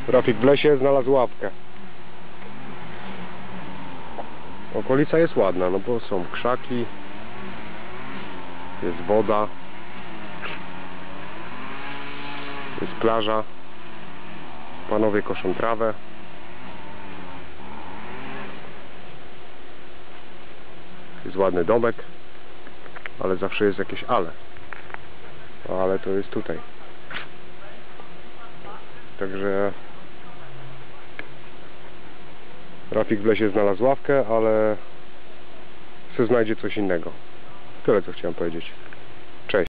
Rafik w lesie znalazł łapkę. Okolica jest ładna, no bo są krzaki, jest woda, jest plaża, panowie koszą trawę. Jest ładny domek, ale zawsze jest jakieś ale. Ale to jest tutaj. Także Rafik w lesie znalazł ławkę, ale se znajdzie coś innego. Tyle, co chciałem powiedzieć.